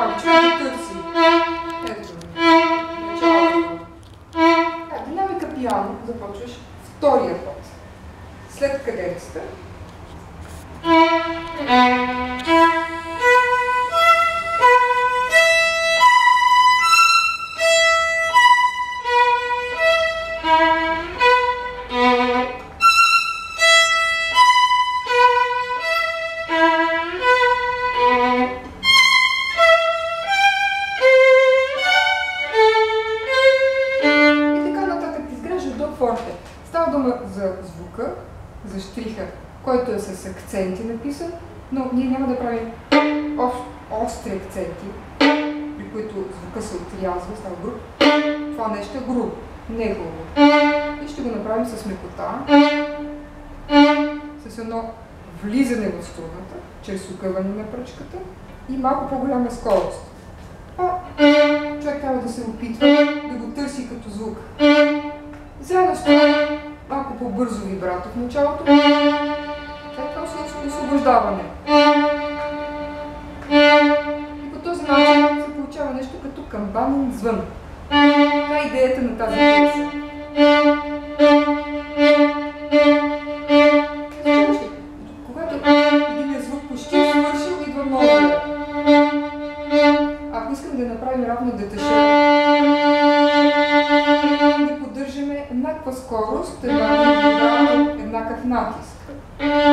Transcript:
Няма, човек търси. Ето. Началото. Динамика пиано започваш втория път. След каденцата. Става дума за звука, за щриха, който е с акценти написан, но ние няма да правим остри акценти, при които звука се отрязва, става груб. Това нещо е грубо, не е хубаво. И ще го направим с мекота, с едно влизане в струната, чрез укъване на пръчката и малко по-голяма скорост. Човек трябва да се опитва да го търси като звук. Заедно с това малко по-бързо вибрато в началото, след това освобождаване. И по този начин се получава нещо като камбанен звън. Това е идеята на тази пиеса. Когато един звук почти е свършил, идва новия. Ако искам да направим равно деташа, да поддържаме еднаква скорост, еднакъв натиск.